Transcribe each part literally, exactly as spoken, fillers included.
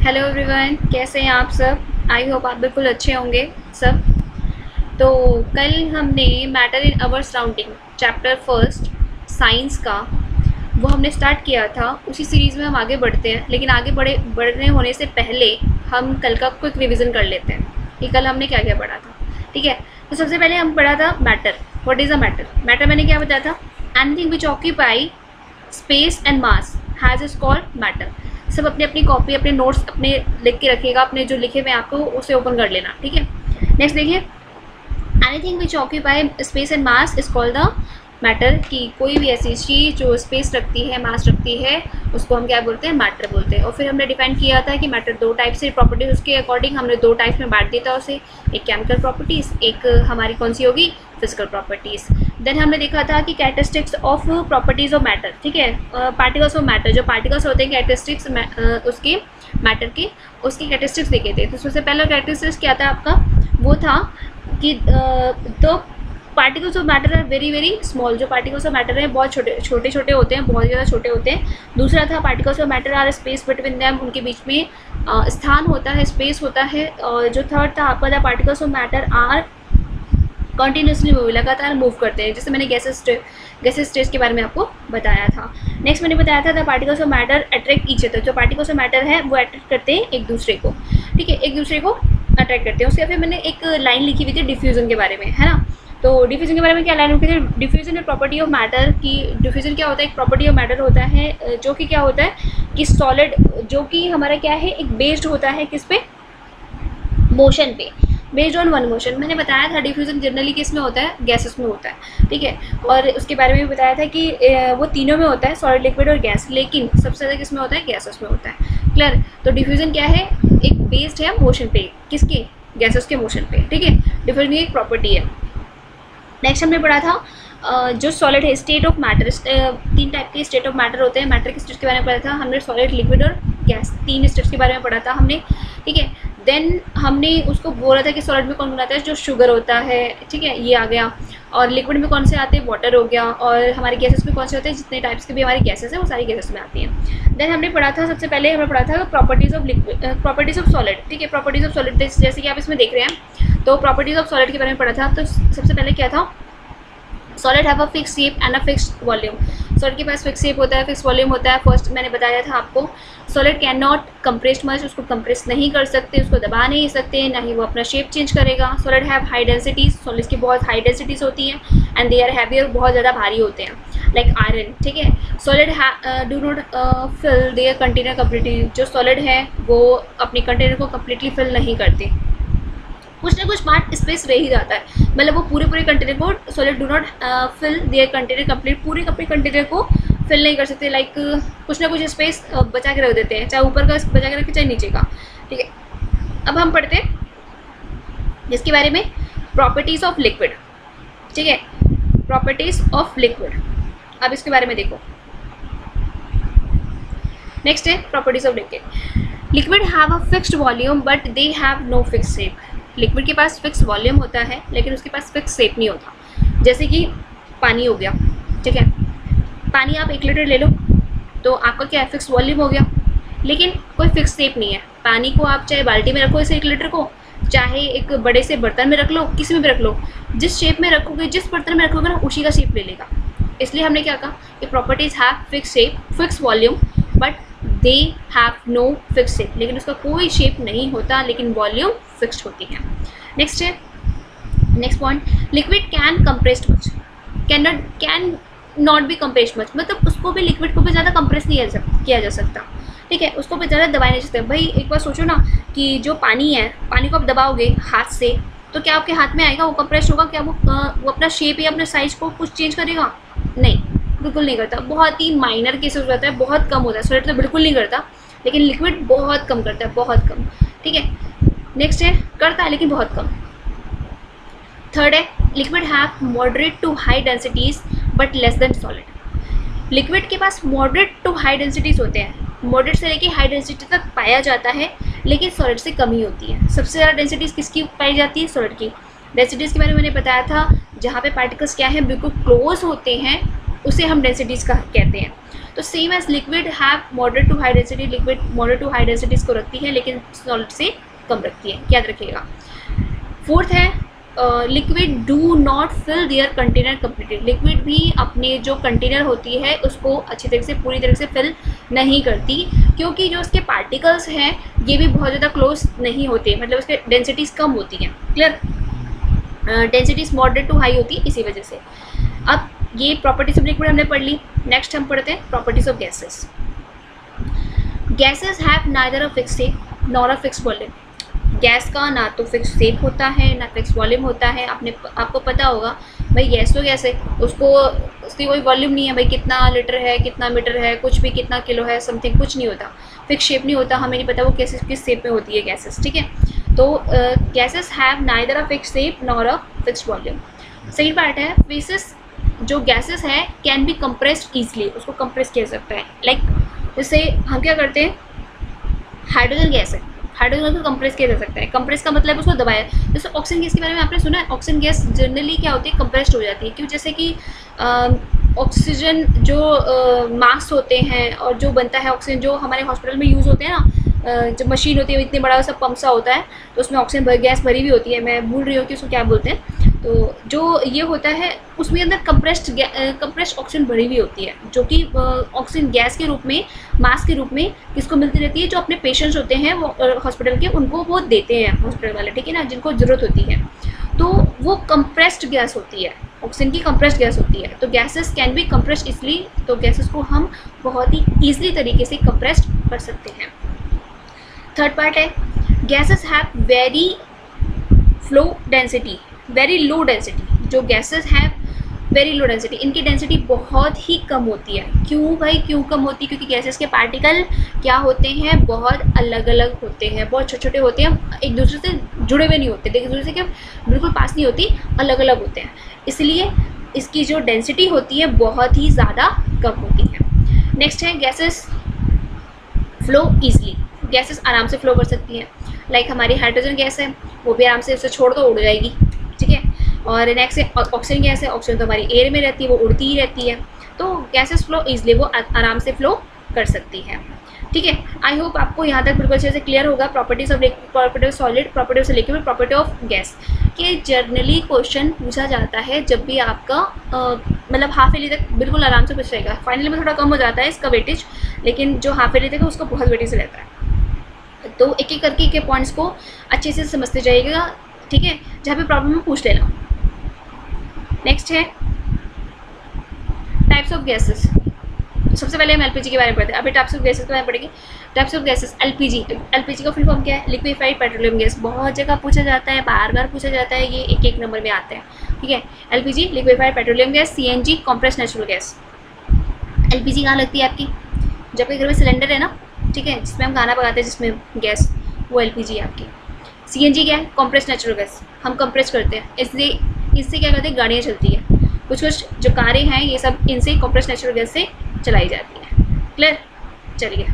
Hello everyone, कैसे हैं आप सब। आई होप आप बिल्कुल अच्छे होंगे सब। तो कल हमने matter in our surrounding chapter first science का वो हमने स्टार्ट किया था। उसी सीरीज़ में हम आगे बढ़ते हैं, लेकिन आगे बढ़े बढ़ने होने से पहले हम कल का क्विक रिवीजन कर लेते हैं कि कल हमने क्या क्या पढ़ा था। ठीक है, तो सबसे पहले हम पढ़ा था matter. What is a matter. Matter मैंने क्या बताया था, anything which occupy space and mass has is called matter. सब अपनी अपनी कॉपी अपने नोट्स अपने लिख के रखिएगा, अपने जो लिखे हुए आपको उसे ओपन कर लेना। ठीक है, नेक्स्ट देखिए, anything which occupy space and mass is called the matter. कि कोई भी ऐसी चीज़ जो स्पेस रखती है, मास रखती है, उसको हम क्या बोलते हैं, मैटर बोलते हैं। और फिर हमने डिफाइन किया था कि मैटर दो टाइप से प्रॉपर्टीज उसके अकॉर्डिंग हमने दो टाइप्स में बांट दिया था उसे, एक केमिकल प्रॉपर्टीज़, एक हमारी कौन सी होगी, फिजिकल प्रॉपर्टीज़। देन हमने देखा था कि characteristics of properties of matter. ठीक है, पार्टिकल्स ऑफ मैटर, जो पार्टिकल्स होते हैं कैरेक्टरिस्टिक्स उसके मैटर के, उसकी कैरेक्टरिस्टिक्स देखे थे। तो सबसे पहला कैरेक्टरिस्टिक्स क्या था आपका, वो था कि तो particles of matter are very very small. जो पार्टिकल्स ऑफ मैटर हैं बहुत छोटे छोटे छोटे होते हैं, बहुत ज़्यादा छोटे होते हैं। दूसरा था particles of matter are space between them, उनके बीच में uh, स्थान होता है, स्पेस होता है। और जो थर्ड था आपका, the particles of matter are continuously move, लगातार मूव करते हैं, जैसे मैंने गैसेस गैसेस स्टेज के बारे में आपको बताया था। नेक्स्ट मैंने बताया था the particles of matter attract each other. जो पार्टिकल्स ऑफ मैटर है वो अट्रैक्ट करते हैं एक दूसरे को। ठीक है, एक दूसरे को अट्रैक्ट करते हैं। उसके फिर मैंने एक लाइन लिखी हुई थी डिफ्यूजन के बारे में, है ना। तो डिफ्यूजन के बारे में क्या लाइन लिखी थी, डिफ्यूजन है प्रॉपर्टी ऑफ मैटर की। डिफ्यूजन क्या होता है, एक प्रॉपर्टी ऑफ मैटर होता है जो कि क्या होता है कि सॉलिड, जो कि हमारा क्या है, एक बेस्ड होता है किस पे, मोशन पे, बेस्ड ऑन वन मोशन। मैंने बताया था डिफ्यूजन जनरली किस में होता है, गैसेस में होता है। ठीक है, और उसके बारे में भी बताया था कि वो तीनों में होता है, सॉलिड, लिक्विड और गैस, लेकिन सबसे ज़्यादा किस में होता है, गैसेस में होता है। क्लियर। तो डिफ्यूजन क्या है, एक बेस्ड है मोशन पे, किसके, गैसेस के मोशन पे। ठीक है, डिफ्यूजन की एक प्रॉपर्टी है। नेक्स्ट हमने पढ़ा था Uh, जो सॉलिड है, स्टेट ऑफ मैटर। तीन टाइप के स्टेट ऑफ मैटर होते हैं। मैटर के स्टेट के बारे में पढ़ा था हमने, सॉलिड, लिक्विड और गैस, तीन स्टेट्स के बारे में पढ़ा था हमने। ठीक है, देन हमने उसको बोला था कि सॉलिड में कौन कौन आता है, जो शुगर होता है, ठीक है, ये आ गया। और लिक्विड में कौन से आते हैं, वाटर हो गया। और हमारे गैसेस में कौन से होते हैं, जितने टाइप्स के भी हमारी गैसेस हैं वो सारी गैसेस में आती हैं। देन हमने पढ़ा था, सबसे पहले हमने पढ़ा था properties of liquid, properties of solid. ठीक है, प्रॉपर्टीज़ ऑफ सॉलिड जैसे कि आप इसमें देख रहे हैं, तो प्रॉपर्टीज़ ऑफ सॉलिड के बारे में पढ़ा था। तो सबसे पहले क्या था, solid have a fix shape and a fixed volume. Solid के पास फिक्स शेप होता है, फिक्स वॉल्यूम होता है। फर्स्ट मैंने बताया था आपको, solid can not compress much, उसको कंप्रेस नहीं कर सकते, उसको दबा नहीं सकते, ना ही वो अपना शेप चेंज करेगा। Solid have high densities, solids की बहुत हाई डेंसिटीज होती हैं, एंड दे आर हैवियर, बहुत ज़्यादा भारी होते हैं, लाइक आयरन। ठीक है, solid do not fill their container completely. जो सॉलिड है वो अपने कंटेनर को कम्प्लीटली फिल नहीं करते, कुछ ना कुछ पार्ट स्पेस रह ही जाता है, मतलब वो पूरे पूरे कंटेनर को, solid do not fill their container complete, पूरे अपने कंटेनर को फिल नहीं कर सकते, लाइक कुछ ना कुछ स्पेस बचा के रख देते हैं, चाहे ऊपर का बचा के रखे चाहे नीचे का। ठीक है, अब हम पढ़ते हैं जिसके बारे में, प्रॉपर्टीज़ ऑफ लिक्विड। ठीक है, प्रॉपर्टीज़ ऑफ लिक्विड, अब इसके बारे में देखो। नेक्स्ट है properties of liquid. Liquid have a fixed volume but they have no fix shape. Liquid के पास फिक्स वॉल्यूम होता है लेकिन उसके पास फिक्स शेप नहीं होता। जैसे कि पानी हो गया, ठीक है, पानी आप एक लीटर ले लो तो आपका क्या है, फिक्स वॉल्यूम हो गया, लेकिन कोई फिक्स शेप नहीं है। पानी को आप चाहे बाल्टी में रखो इसे एक लीटर को, चाहे एक बड़े से बर्तन में रख लो, किसी में भी रख लो, जिस शेप में रखोगे, जिस बर्तन में रखोगे ना, उसी का शेप ले लेगा। इसलिए हमने क्या कहा कि properties have fix shape, fix volume, but they have no fix shape, लेकिन उसका कोई शेप नहीं होता, लेकिन वॉल्यूम फिक्स्ड होती है। नेक्स्ट है, next point, liquid can compressed much, can not can not be compressed much, मतलब उसको भी, लिक्विड को भी ज़्यादा कंप्रेस नहीं किया जा सकता। ठीक है, उसको भी ज़्यादा दबाए नहीं सकते। भाई एक बार सोचो ना कि जो पानी है, पानी को आप दबाओगे हाथ से तो क्या आपके हाथ में आएगा, वो कंप्रेस होगा क्या, वो वो अपना शेप या अपने साइज को कुछ चेंज करेगा, नहीं, बिल्कुल नहीं करता। बहुत ही माइनर केसेस होता है, बहुत कम होता है। सॉलिड तो बिल्कुल नहीं करता, लेकिन लिक्विड बहुत कम करता है, बहुत कम। ठीक है, नेक्स्ट है, करता है लेकिन बहुत कम। थर्ड है, liquid have moderate to high densities but less than solid. Liquid के पास मॉडरेट टू हाई डेंसिटीज होते हैं, मॉडरेट से लेके हाई डेंसिटी तक पाया जाता है, लेकिन सॉलिड से कम ही होती है। सबसे ज़्यादा डेंसिटीज किसकी पाई जाती है, सॉलिड की। डेंसिटीज़ के बारे में मैंने बताया था, जहाँ पे पार्टिकल्स क्या है, बिल्कुल क्लोज होते हैं, उसे हम डेंसिटीज़ का कहते हैं। तो same as liquid have moderate to high density, liquid moderate to high density इसको रखती है लेकिन सॉलिड से कम रखती है, याद रखिएगा। फोर्थ है liquid do not fill their container completely, liquid भी अपने जो कंटेनर होती है उसको अच्छी तरह से पूरी तरह से फिल नहीं करती, क्योंकि जो उसके पार्टिकल्स हैं ये भी बहुत ज़्यादा क्लोज नहीं होते, मतलब उसके डेंसिटीज़ कम होती हैं। Clear, densities moderate to high होती है इसी वजह से। अब ये प्रॉपर्टीज ऑफ लिक्विड हमने पढ़ ली। नेक्स्ट हम पढ़ते हैं properties of gases. Gases have neither a fix shape nor a fix volume, gas का ना तो फिक्स शेप होता है ना फिक्स वॉल्यूम होता है। आपने आपको पता होगा भाई गैस तो गैस है, उसको उसकी कोई वॉल्यूम नहीं है भाई, कितना लीटर है कितना मीटर है कुछ भी, कितना किलो है समथिंग, कुछ नहीं होता, फिक्स शेप नहीं होता, हमें नहीं पता वो कैसे किस शेप में होती है गैसेस। ठीक है, तो gases have neither a fix shape nor a fix volume. Second part है फेसेस, जो गैसेस है कैन बी कंप्रेस्ड ईजिली, उसको कंप्रेस किया जा सकता है। लाइक like, जैसे हम क्या करते हैं, हाइड्रोजन गैस है, हाइड्रोजन को कंप्रेस किया जा सकता है। कंप्रेस का मतलब उसको दबाया। जैसे ऑक्सीजन गैस के बारे में आपने सुना है, ऑक्सीजन गैस जनरली क्या होती है, कंप्रेस्ड हो जाती है। क्यों, जैसे कि ऑक्सीजन जो मास्क होते हैं और जो बनता है ऑक्सीजन जो हमारे हॉस्पिटल में यूज़ होते हैं ना, जब मशीन होती है इतने बड़ा सा पंप सा होता है तो उसमें ऑक्सीजन गैस भरी हुई होती है, मैं भूल रही हूँ कि उसको क्या बोलते हैं। तो जो ये होता है उसमें अंदर कंप्रेस्ड कंप्रेस्ड ऑक्सीजन भरी हुई होती है, जो कि ऑक्सीजन गैस के रूप में, मास्क के रूप में किसको मिलती रहती है, जो अपने पेशेंट्स होते हैं वो हॉस्पिटल के, उनको वो देते हैं हॉस्पिटल वाले, ठीक है ना, जिनको ज़रूरत होती है। तो वो कंप्रेस्ड गैस होती है, ऑक्सीजन की कंप्रेस्ड गैस होती है। तो गैसेस कैन बी कंप्रेस्ड इसलिए, तो गैसेस को हम बहुत ही ईजिली तरीके से कंप्रेस्ड कर सकते हैं। थर्ड पार्ट है gases have very flow density, very low density. जो गैसेस हैं वेरी लो डेंसिटी, इनकी डेंसिटी बहुत ही कम होती है। क्यों भाई, क्यों कम होती है? क्योंकि गैसेस के पार्टिकल क्या होते हैं, बहुत अलग अलग होते हैं, बहुत छोटे छोटे होते हैं, एक दूसरे से जुड़े हुए नहीं होते, एक दूसरे से क्या बिल्कुल पास नहीं होती, अलग अलग होते हैं। इसलिए इसकी जो डेंसिटी होती है बहुत ही ज़्यादा कम होती है। नेक्स्ट है गैसेस फ्लो ईजिली, गैसेस आराम से फ्लो कर सकती हैं। लाइक हमारी हाइड्रोजन गैस है, वो भी आराम से उसे छोड़ दो उड़ जाएगी, ठीक है। और नेक्स्ट है ऑक्सीजन गैस है, ऑक्सीजन तो हमारी एयर में रहती है, वो उड़ती ही रहती है। तो गैसेस फ्लो ईजिली, वो आराम से फ्लो कर सकती है, ठीक है। आई होप आपको यहाँ तक बिल्कुल अच्छे से क्लियर होगा properties of liquid, property of solid, property of liquid, property of gas. कि जर्नली क्वेश्चन पूछा जाता है जब भी आपका मतलब हाफ ईयरली तक बिल्कुल आराम से पूछ रहेगा। फाइनली में थोड़ा कम हो जाता है इसका वेटेज, लेकिन जो हाफ ईयरली तक है उसका बहुत वेटेज रहता है। तो एक एक करके के पॉइंट्स को अच्छे से समझते जाइएगा, ठीक है। जहाँ पे प्रॉब्लम है पूछ लेना। नेक्स्ट है टाइप्स ऑफ गैसेस। सबसे पहले हम एलपीजी के बारे में पढ़ते हैं, अभी टाइप्स ऑफ गैसेस के बारे में पढ़ेंगे। Types of gases, LPG, LPG का फुल फॉर्म क्या है, लिक्विफाइड पेट्रोलियम गैस। बहुत जगह पूछा जाता है, बार बार पूछा जाता है, ये एक एक नंबर में आता है, ठीक है। LPG liquefied petroleum gas, CNG compressed natural gas. LPG कहाँ लगती है आपकी, जब के घर में सिलेंडर है ना, ठीक है, जिसमें हम खाना पकाते हैं, जिसमें गैस, वो एलपीजी है आपकी। सीएनजी क्या है, कॉम्प्रेस्ड नेचुरल गैस, हम कंप्रेस करते हैं, इसलिए इससे क्या करते हैं, गाड़ियाँ चलती है। कुछ कुछ जो कारें हैं ये सब इनसे कॉम्प्रेस्ड नेचुरल गैस से चलाई जाती है। क्लियर, चलिए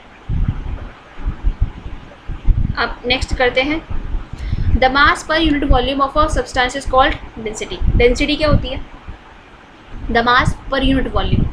अब नेक्स्ट करते हैं। The mass per unit volume of a substance is called density. Density क्या होती है, the mass per unit volume,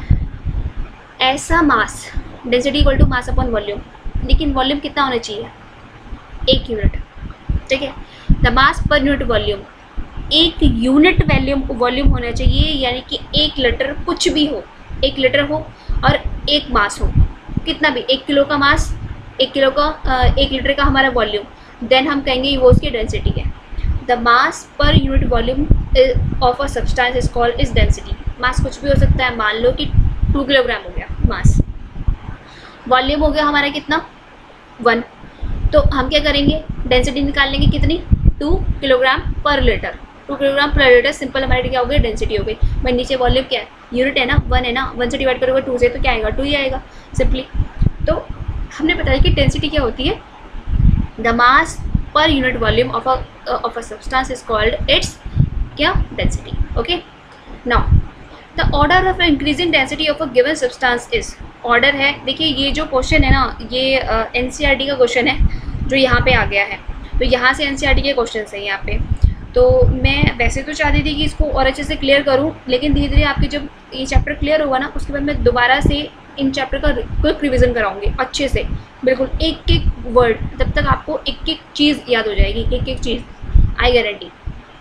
ऐसा mass, density equal to mass upon volume, लेकिन वॉल्यूम कितना होना चाहिए, एक यूनिट, ठीक है। The mass per unit volume, एक यूनिट वॉल्यूम वॉल्यूम होना चाहिए, यानी कि एक लीटर कुछ भी हो, एक लीटर हो और एक मास हो, कितना भी, एक किलो का मास, एक किलो का एक लीटर का हमारा वॉल्यूम, देन हम कहेंगे वो उसकी डेंसिटी है। The mass per unit volume of a substance is called is density. Mass कुछ भी हो सकता है, मान लो कि टू किलोग्राम हो गया मास, वॉल्यूम हो गया हमारा कितना, वन। तो हम क्या करेंगे, डेंसिटी निकाल लेंगे कितनी, two kilogram per litre. Two kilogram per litre simple हमारी क्या हो गई, डेंसिटी हो गई। भाई नीचे वॉल्यूम क्या है, यूनिट है ना, वन है ना, वन से डिवाइड करोगे टू से तो क्या आएगा, टू ही आएगा सिंपली। तो हमने बताया कि डेंसिटी क्या होती है, the mass per unit volume of a of a substance is called it's क्या, density. Okay, now the order of increasing density of a given substance is, order है, देखिए ये जो क्वेश्चन है ना, ये एनसीईआरटी का क्वेश्चन है जो यहाँ पे आ गया है। तो यहाँ से एनसीईआरटी के क्वेश्चन है यहाँ पे। तो मैं वैसे तो चाहती थी कि इसको और अच्छे से क्लियर करूं, लेकिन धीरे धीरे आपके जब ये चैप्टर क्लियर होगा ना, उसके बाद मैं दोबारा से इन चैप्टर का क्विक रिवीजन कराऊंगी अच्छे से, बिल्कुल एक एक वर्ड, तब तक आपको एक एक चीज़ याद हो जाएगी, एक एक चीज़, I guarantee.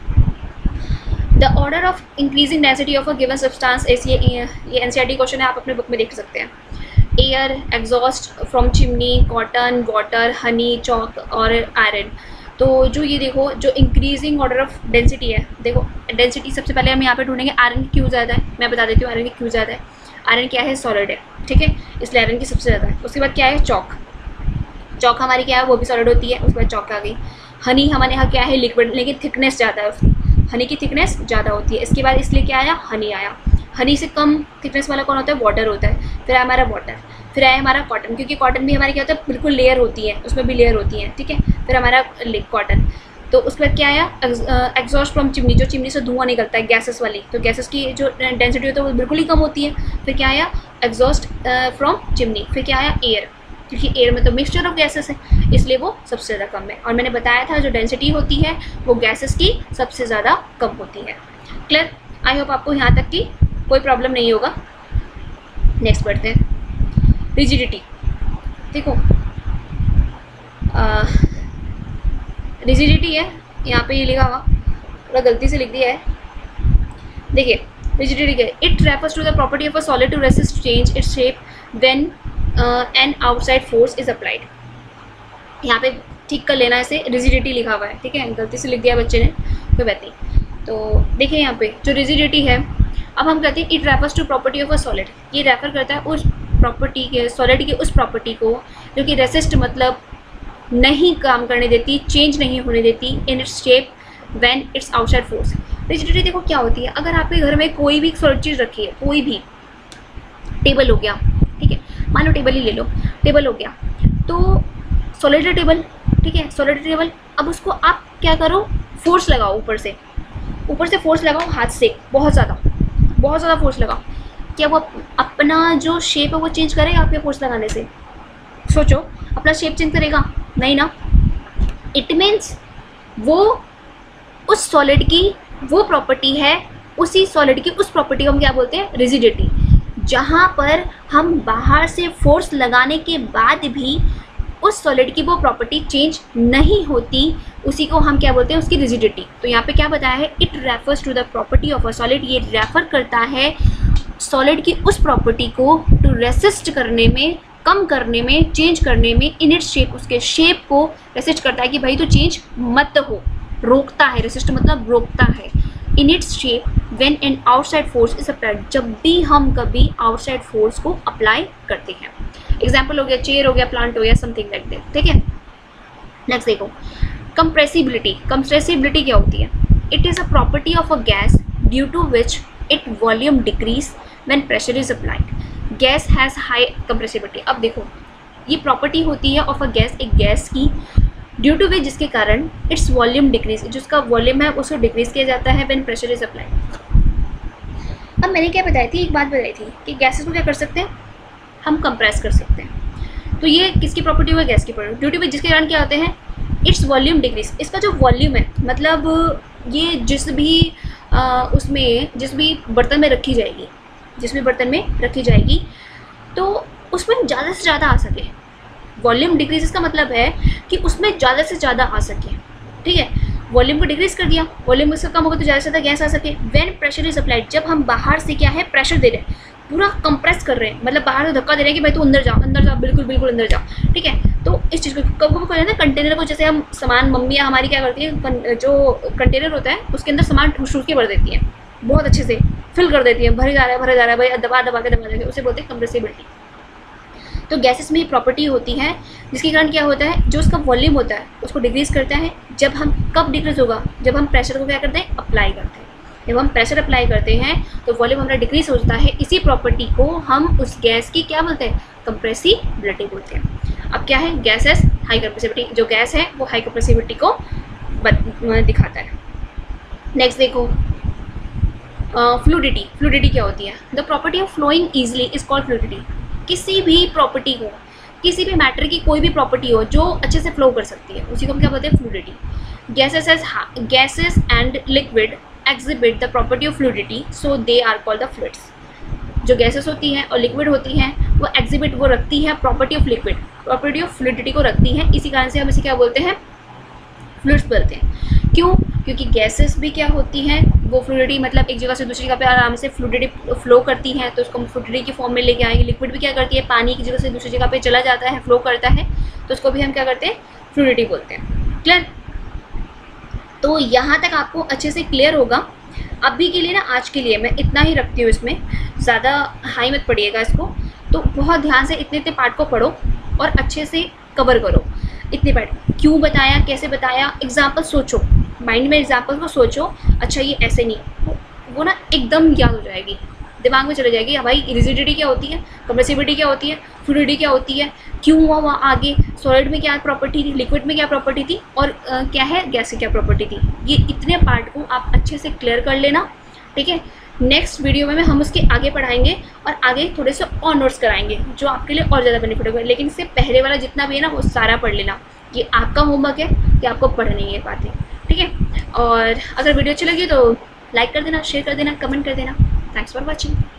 The order of increasing density of a given substance is, ये ये एनसीईआरटी क्वेश्चन है, आप अपने बुक में देख सकते हैं। Air, exhaust from chimney, cotton, water, honey, chalk और आयरन। तो जो ये देखो, जो इंक्रीजिंग ऑर्डर ऑफ डेंसिटी है, देखो डेंसिटी सबसे पहले हम यहाँ पे ढूंढेंगे आयरन की क्यों ज़्यादा है, मैं बता देती हूँ आयरन की क्यों ज़्यादा है। आयरन क्या है, सॉलिड है, ठीक है, इसलिए आयरन की सबसे ज़्यादा है। उसके बाद क्या है, चॉक, चॉक हमारी क्या है, वो भी सॉलिड होती है, उसके बाद चॉक आ गई। हनी हमारे यहाँ क्या है, लिक्विड, लेकिन थिकनेस ज़्यादा है उसकी, हनी की थिकनेस ज़्यादा होती है। इसके बाद इसलिए क्या आया, हनी आया। हनी से कम थिकनेस वाला कौन होता है, वाटर होता है। फिर आया हमारा वाटर, फिर आया हमारा कॉटन, क्योंकि कॉटन भी हमारी क्या होता है, बिल्कुल लेयर होती है, उसमें भी लेयर होती है, ठीक है। फिर हमारा कॉटन, तो उसके बाद क्या आया, एग्जॉस्ट फ्रॉम चिमनी, जो चिमनी से धुआं निकलता है, गैसेस वाली, तो गैसेस की जो डेंसिटी होती है वो बिल्कुल ही कम होती है। फिर क्या आया, एग्जॉस्ट फ्रॉम चिमनी। फिर क्या आया, एयर, क्योंकि एयर में तो मिक्सचर ऑफ गैसेस है, इसलिए वो सबसे ज़्यादा कम है। और मैंने बताया था जो डेंसिटी होती है वो गैसेस की सबसे ज़्यादा कम होती है। क्लियर, आई होप आपको यहाँ तक की कोई प्रॉब्लम नहीं होगा। नेक्स्ट बढ़ते हैं, रिजिडिटी। देखो रिजिडिटी है, यहाँ पे ये लिखा हुआ, थोड़ा गलती से लिख दिया है, देखिए रिजिडिटी क्या है, it refers to the property of a solid to resist change its shape when an outside force is applied. यहाँ पे ठीक कर लेना, ऐसे रिजिडिटी लिखा हुआ है, ठीक है, गलती से लिख दिया बच्चे ने, कोई बात नहीं। तो देखिए यहाँ पे जो रिजिडिटी है, अब हम कहते हैं it refers to property of a solid, ये रेफर करता है उस प्रॉपर्टी के, सॉलिड की उस प्रॉपर्टी को जो कि रेसिस्ट मतलब नहीं काम करने देती, चेंज नहीं होने देती in its shape when its outside force. Rigidity देखो क्या होती है, अगर आपके घर में कोई भी सॉलिड चीज़ रखी है, कोई भी टेबल हो गया, ठीक है, मान लो टेबल ही ले लो, टेबल हो गया, तो सॉलिड टेबल, ठीक है, सॉलिड टेबल, अब उसको आप क्या करो, फोर्स लगाओ, ऊपर से ऊपर से फोर्स लगाओ, हाथ से बहुत ज़्यादा बहुत ज़्यादा फोर्स लगाओ, क्या वो अपना जो शेप है वो चेंज करेगा आपके फोर्स लगाने से? सोचो, अपना शेप चेंज करेगा? नहीं ना। इट मीन्स वो उस सॉलिड की वो प्रॉपर्टी है, उसी सॉलिड की उस प्रॉपर्टी को हम क्या बोलते हैं, रिजिडिटी। जहाँ पर हम बाहर से फोर्स लगाने के बाद भी उस सॉलिड की वो प्रॉपर्टी चेंज नहीं होती, उसी को हम क्या बोलते हैं, उसकी रिजिडिटी। तो यहाँ पे क्या बताया है, it refers to the property of a solid, ये रेफर करता है सॉलिड की उस प्रॉपर्टी को टू रेसिस्ट करने में, कम करने में, चेंज करने में, इन इट्स शेप, उसके शेप को रेसिस्ट करता है कि भाई तो चेंज मत हो, रोकता है, रेसिस्ट मतलब रोकता है, in its shape when an outside force is applied, जब भी हम कभी आउटसाइड फोर्स को अप्लाई करते हैं। एग्जाम्पल हो गया चेयर हो गया, प्लांट हो गया, समथिंग लाइक दैट, ठीक है। नेक्स्ट देखो, कंप्रेसिबिलिटी। कंप्रेसिबिलिटी क्या होती है, it is a property of a gas due to which it volume decrease when pressure is applied. Gas has high compressibility. अब देखो, ये प्रॉपर्टी होती है ऑफ अ गैस, एक गैस की, ड्यू टू विच, जिसके कारण इट्स वॉल्यूम डिक्रीज, जिसका वॉल्यूम है उसको डिक्रीज किया जाता है व्हेन प्रेशर इज अप्लाइड। अब मैंने क्या बताई थी, एक बात बताई थी कि गैसेस को क्या कर सकते हैं, हम कंप्रेस कर सकते हैं। तो ये किसकी प्रॉपर्टी हुई, गैस की प्रॉपर्टी, ड्यू टू विच, जिसके कारण क्या होते हैं, इट्स वॉल्यूम डिक्रीज। इसका जो वॉल्यूम है, मतलब ये जिस भी आ, उसमें जिस भी बर्तन में रखी जाएगी, जिस भी बर्तन में रखी जाएगी तो उसमें ज़्यादा से ज़्यादा आ सके। वॉल्यूम डिक्रीज इसका मतलब है कि उसमें ज़्यादा से ज़्यादा आ सके, ठीक है। वॉल्यूम को डिक्रीज कर दिया, वॉल्यूम इसका कम होगा तो ज़्यादा से ज़्यादा गैस आ सके। व्हेन प्रेशर इज अप्लाइड, जब हम बाहर से क्या है, प्रेशर दे रहे हैं, पूरा कंप्रेस कर रहे हैं, मतलब बाहर से धक्का दे रहे हैं कि भाई तू अंदर जा, अंदर जा, बिल्कुल बिल्कुल अंदर जा, ठीक है। तो इस चीज़ को कब कब कहते हैं, कंटेनर को, जैसे हम सामान, मम्मियाँ हमारी क्या करती है, जो कंटेनर होता है उसके अंदर सामान ठूस ठूस के भर देती हैं, बहुत अच्छे से फिल कर देती है, भरे जा रहा है भरे जा रहा है भाई, दबा दबा के दबा देंगे, उसे बोलते हैं कंप्रेसिबिलिटी। तो गैसेस में ये प्रॉपर्टी होती है जिसके कारण क्या होता है, जो उसका वॉल्यूम होता है उसको डिक्रीज करता है। जब हम कब डिक्रीज होगा, जब हम प्रेशर को क्या करते हैं, अप्लाई करते हैं। जब हम प्रेशर अप्लाई करते हैं तो वॉल्यूम हमारा डिक्रीज होता है। इसी प्रॉपर्टी को हम उस गैस की क्या बोलते हैं, कंप्रेसिबिलिटी बोलते हैं। अब क्या है, गैसेस हाई कंप्रेसिबिलिटी, जो गैस है वो हाई कंप्रेसिबिलिटी को दिखाता है। नेक्स्ट देखो, फ्लूडिटी। फ्लूडिटी क्या होती है, the property of flowing easily is called fluidity. किसी भी प्रॉपर्टी को, किसी भी मैटर की कोई भी प्रॉपर्टी हो जो अच्छे से फ्लो कर सकती है, उसी को हम क्या बोलते हैं, fluidity. Gases as gases and liquid exhibit the property of fluidity, so they are called the fluids. जो गैसेस होती हैं और लिक्विड होती हैं वो एग्जिबिट वो रखती है property of liquid, property of fluidity को रखती हैं, इसी कारण से हम इसे क्या बोलते हैं, फ्लूइड्स बोलते हैं। क्यों? क्योंकि गैसेस भी क्या होती हैं, वो फ्लूइडिटी मतलब एक जगह से दूसरी जगह पे आराम से फ्लूइडिटी फ्लो करती हैं, तो उसको फ्लूइडिटी की फॉर्म में लेके आएंगे। लिक्विड भी क्या करती है, पानी की जगह से दूसरी जगह पे चला जाता है, फ्लो करता है, तो उसको भी हम क्या करते हैं, फ्लूइडिटी बोलते हैं। क्लियर? तो यहाँ तक आपको अच्छे से क्लियर होगा। अभी के लिए ना, आज के लिए मैं इतना ही रखती हूँ, इसमें ज़्यादा हाई मत पढ़िएगा इसको। तो बहुत ध्यान से इतने इतने पार्ट को पढ़ो और अच्छे से कवर करो। इतने पार्ट क्यों बताया, कैसे बताया, एग्जाम्पल सोचो, माइंड में एग्जाम्पल को सोचो। अच्छा ये ऐसे नहीं, वो, वो ना एकदम याद हो जाएगी, दिमाग में चले जाएगी। भाई रिजिडिटी क्या होती है, कंप्रेसिबिलिटी क्या होती है, फ्लूइडिटी क्या होती है, क्यों हुआ वहाँ आगे, सॉलिड में क्या प्रॉपर्टी थी, लिक्विड में क्या प्रॉपर्टी थी, और आ, क्या है गैस की क्या प्रॉपर्टी थी। ये इतने पार्ट को आप अच्छे से क्लियर कर लेना, ठीक है। नेक्स्ट वीडियो में, में हम उसके आगे पढ़ाएंगे और आगे थोड़े से और नोट्स कराएंगे जो आपके लिए और ज़्यादा बेनिफिट होगा। लेकिन इससे पहले वाला जितना भी है ना, वो सारा पढ़ लेना। ये आपका होमवर्क है कि आपको पढ़नी है बातें, ठीक है। और अगर वीडियो अच्छी लगी तो लाइक कर देना, शेयर कर देना, कमेंट कर देना। Thanks for watching.